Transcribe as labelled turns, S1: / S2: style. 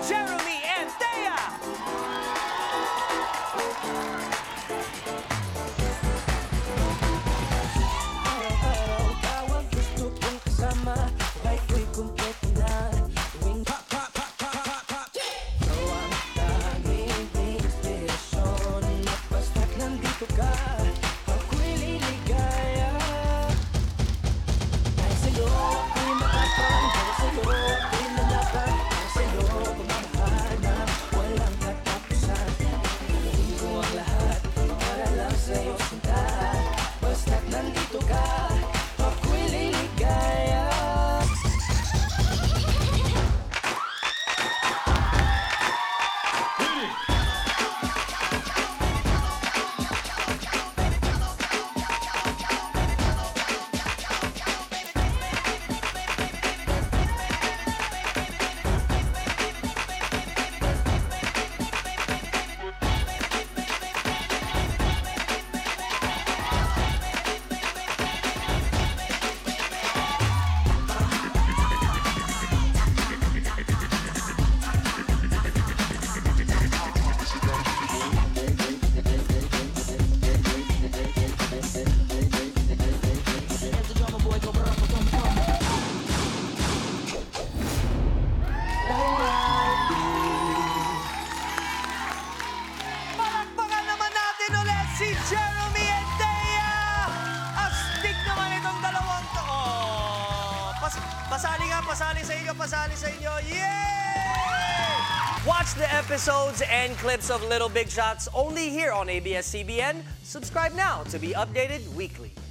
S1: Jeromee and Thea!
S2: Araw-araw tawag, gusto kong kasama. Kahit ko'y kumpleto na. Tuwing pop-pop-pop-pop-pop. Ikaw ang tanging inspirasyon. At basta't nandito ka, ako'y liligaya. Dahil sa'yo ako'y matapang, dahil sa'yo ako'y lalaban, dahil sa'yo pagmamahal na walang katapusan. Gawin ko ang lahat para lang sa'yo sinta. Basta't nandito ka, ako'y liligaya.
S1: Palakpakan naman natin ulit si Jeromee and Thea! Astig naman itong dalawang to. Oh, pasali nga, pasali sa inyo. Yay! Watch the episodes and clips of Little Big Shots only here on ABS-CBN. Subscribe now to be updated weekly.